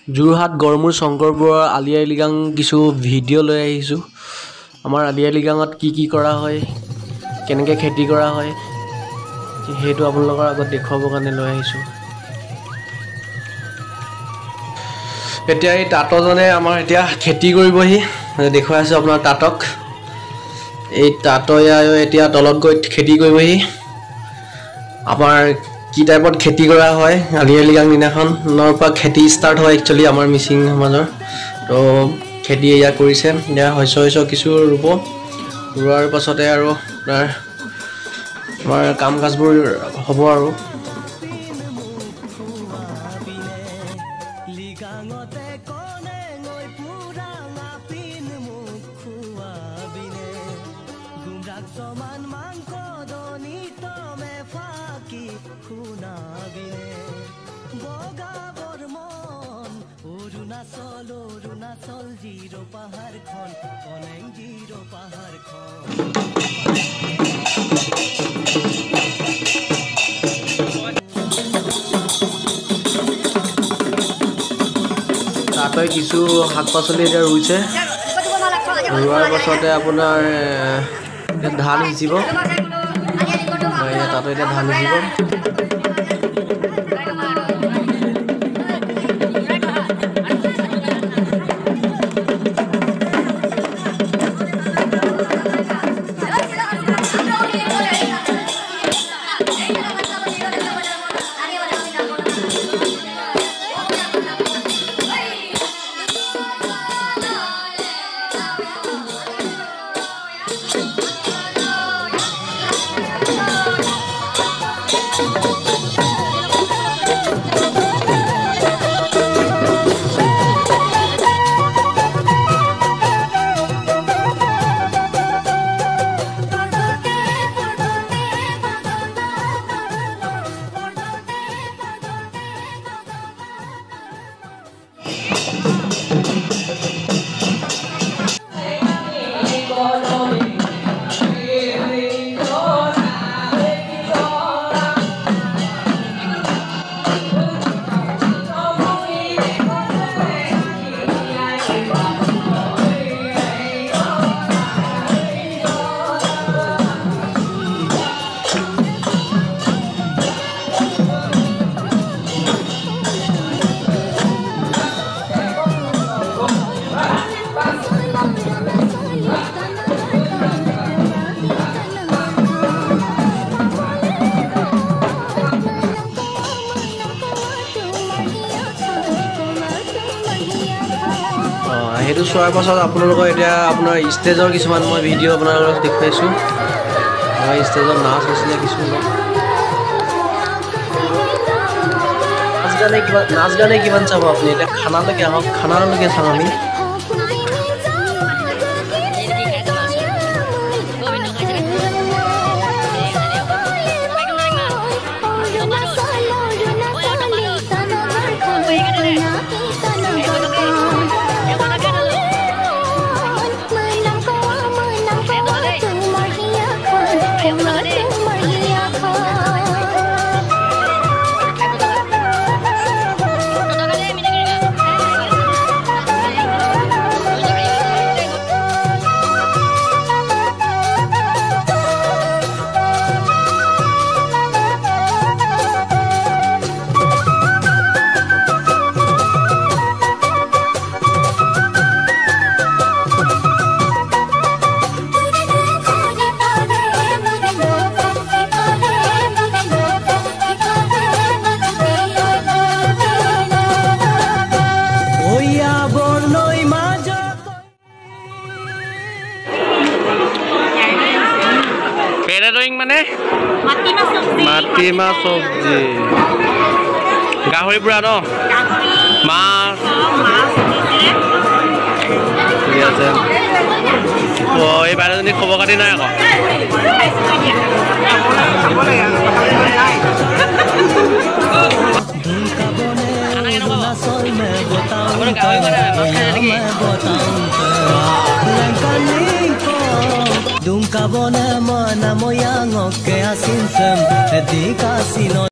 যোৰহাট গড়মূৰ শংকৰপুৰৰ আলি আই লৃগাং কিছু ভিডিঅ' লৈ আহিছোঁ। আমাৰ আলি আই লৃগাঙত কি কৰা হয়, কেনেকৈ খেতি কৰা হয়, সেইটো আপোনালোকৰ আগত দেখুৱাবৰ কাৰণে লৈ আহিছোঁ। এতিয়া এই তাঁতজনে আমাৰ এতিয়া খেতি কৰিবহি, দেখুৱাই আছোঁ আপোনাৰ তাঁতক। এই তাঁতয়া এতিয়া তলত গৈ খেতি কৰিবহি। আমাৰ কি টাইপত খেতি কৰা হয়, আলি আই লৃগাং দিনাখনৰ পৰা খেতি ষ্টাৰ্ট হয় একচুৱেলি আমাৰ মিচিং সমাজৰ। তো খেতি এয়া কৰিছে, এতিয়া শস্য কিছু ৰুব, ৰোৱাৰ পাছতে আৰু আপোনাৰ আমাৰ কাম কাজবোৰ হ'ব আৰু। অৰুণাচল জিৰো পাহাৰখন কনেং জিৰো পাহাৰখন তাতে কিছু শাক পাচলি এতিয়া ৰুইছে, ৰোৱাৰ পাছতে আপোনাৰ ধান সিঁচিব। তাতে এতিয়া ধান সিঁচিব। সেইটো চোৱাৰ পাছত আপোনালোকৰ এতিয়া আপোনাৰ ষ্টেজৰ কিছুমান মই ভিডিঅ' আপোনালোকক দেখুৱাইছোঁ। ষ্টেজত নাচ হৈছিলে কিছু নাচ গানে কিমান চাব আপুনি। এতিয়া খানালৈকে আহক, খানালৈকে চাম আমি। মানে মাটিমাহ চব্জি, গাহৰি পুৰা ন, মাছ ঠিক আছে। এই বাইদেউজনী খবৰ খাতি নাই আকৌ। Dung kabone mana moyang oke asin sem di kasino